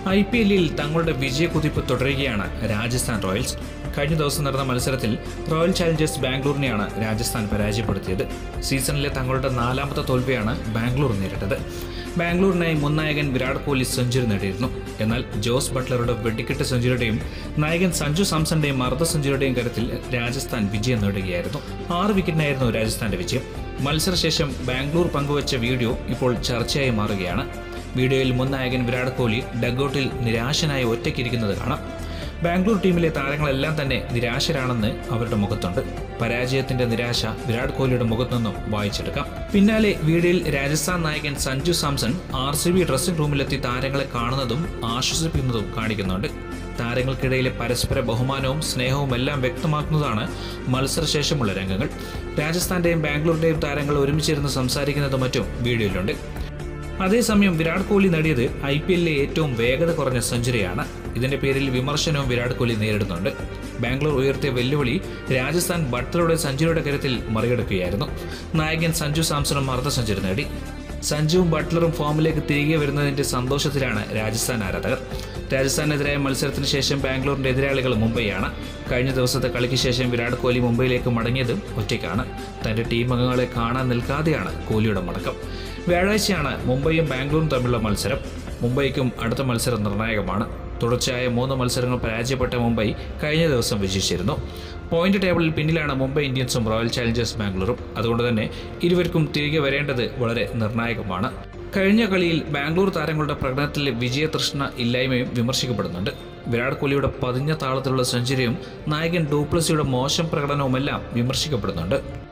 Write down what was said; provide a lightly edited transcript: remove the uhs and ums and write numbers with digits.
IPL-ൽ തങ്ങളുടെ വിജയക്കുതിപ്പ് തുടരുകയാണ് രാജസ്ഥാൻ റോയൽസ്. കഴിഞ്ഞ ദിവസം നടന്ന മത്സരത്തിൽ റോയൽ ചാലഞ്ചേഴ്സ് ബാംഗ്ലൂരിനെയാണ് രാജസ്ഥാൻ പരാജയപ്പെടുത്തിയത്. സീസണിലെ തങ്ങളുടെ 4ാമത്തെ തോൽവിയാണ് ബാംഗ്ലൂർ നേരിട്ടത്. ബാംഗ്ലൂരിനായി മുൻ നായകൻ വിരാട് കോഹ്ലി സെഞ്ചുറി നേടിയിരുന്നു. എന്നാൽ ജോസ് ബട്ട്ലറുടെ വെടിക്കെട്ട് സെഞ്ചുറിയുടെയും നായകൻ സഞ്ജു സാംസന്റെയും അർദ്ധ സെഞ്ചുറിയുടെയും കരുത്തിൽ രാജസ്ഥാൻ വിജയം നേടുകയായിരുന്നു. 6 വിക്കറ്റിനായിരുന്നു രാജസ്ഥാന്റെ വിജയം. മത്സരശേഷം ബാംഗ്ലൂർ പങ്കുവച്ച വീഡിയോ ഇപ്പോൾ ചർച്ചയായി മാറുകയാണ്. വീഡിയോയിൽ മുൻ നായകൻ വിരാട് കോഹ്ലി ഡഗ്ഔട്ടിൽ നിരാശനായി ഒറ്റയ്ക്കിരിക്കുന്നത് കാണാം. ബാംഗ്ലൂർ ടീമിലെ താരങ്ങളെല്ലാം തന്നെ നിരാശരാണെന്ന് അവരുടെ മുഖത്തുണ്ട്. പരാജയത്തിന്റെ നിരാശ വിരാട് കോഹ്ലിയുടെ മുഖത്തുനിന്നും വായിച്ചെടുക്കാം. പിന്നാലെ വീഡിയോയിൽ രാജസ്ഥാൻ നായകൻ സഞ്ജു സാംസൺ RCB ഡ്രസ്സിംഗ് റൂമിലെത്തി താരങ്ങളെ കാണുന്നതും ആശ്വസിപ്പിക്കുന്നതും കാണിക്കുന്നുണ്ട്. താരങ്ങൾക്കിടയിലെ പരസ്പര ബഹുമാനവും സ്നേഹവും എല്ലാം വ്യക്തമാക്കുന്നതാണ് മത്സരശേഷമുള്ള രംഗങ്ങൾ. രാജസ്ഥാന്റെയും ബാംഗ്ലൂരിന്റെയും താരങ്ങൾ ഒരുമിച്ചിരുന്ന് സംസാരിക്കുന്നതും മറ്റും വീഡിയോയിലുണ്ട്. അതേസമയം വിരാട് കോഹ്ലി നേടിയത് IPL-ലെ ഏറ്റവും വേഗത കുറഞ്ഞ സെഞ്ചുറിയാണ്. ഇതിന്റെ പേരിൽ വിമർശനവും വിരാട് കോഹ്ലി നേരിടുന്നുണ്ട്. ബാംഗ്ലൂർ ഉയർത്തിയ വെല്ലുവിളി രാജസ്ഥാൻ ബട്ട്ലറുടെ സെഞ്ചുറിയുടെ കരുത്തിൽ മറികടക്കുകയായിരുന്നു. നായകൻ സഞ്ജു സാംസണും അർദ്ധ സെഞ്ചുറി നേടി. സഞ്ജുവും ബട്ട്ലറും ഫോമിലേക്ക് തിരികെ വരുന്നതിന്റെ സന്തോഷത്തിലാണ് രാജസ്ഥാൻ ആരാധകർ. രാജസ്ഥാനെതിരായ മത്സരത്തിന് ശേഷം ബാംഗ്ലൂരിന്റെ എതിരാളികൾ മുംബൈയാണ്. കഴിഞ്ഞ ദിവസത്തെ കളിക്ക് ശേഷം വിരാട് കോഹ്ലി മുംബൈയിലേക്ക് മടങ്ങിയതും ഒറ്റയ്ക്കാണ്. തന്റെ ടീം അംഗങ്ങളെ കാണാൻ നിൽക്കാതെയാണ് കോഹ്ലിയുടെ മടക്കം. വ്യാഴാഴ്ചയാണ് മുംബൈയും ബാംഗ്ലൂരും തമ്മിലുള്ള മത്സരം. മുംബൈക്കും അടുത്ത മത്സരം നിർണായകമാണ്. തുടർച്ചയായ 3 മത്സരങ്ങൾ പരാജയപ്പെട്ട മുംബൈ കഴിഞ്ഞ ദിവസം വിജയിച്ചിരുന്നു. പോയിന്റ് ടേബിളിൽ പിന്നിലാണ് മുംബൈ ഇന്ത്യൻസും റോയൽ ചാലഞ്ചേഴ്സ് ബാംഗ്ലൂരും. അതുകൊണ്ട് തന്നെ ഇരുവർക്കും തിരികെ വരേണ്ടത് വളരെ നിർണായകമാണ്. കഴിഞ്ഞ കളിയിൽ ബാംഗ്ലൂർ താരങ്ങളുടെ പ്രകടനത്തിലെ വിജയതൃഷ്ണ ഇല്ലായ്മയും വിമർശിക്കപ്പെടുന്നുണ്ട്. വിരാട് കോഹ്ലിയുടെ പതിഞ്ഞ താളത്തിലുള്ള സെഞ്ചുറിയും നായകൻ ഡുപ്ലസിയുടെ മോശം പ്രകടനവുമെല്ലാം വിമർശിക്കപ്പെടുന്നുണ്ട്.